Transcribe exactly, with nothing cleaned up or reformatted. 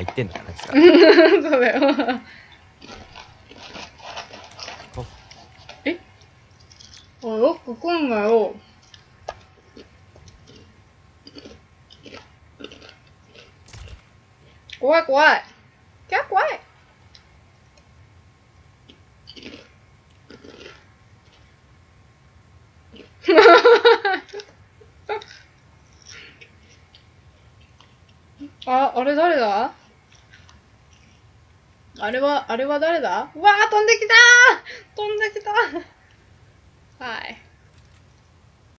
入ってんのかな、実は。 そうだよ。え、おい、よく来んなよ。怖い怖い。キャ怖い。あ、あれ誰だ？あれは、あれは誰だ？うわー、飛んできたー、飛んできた。はい。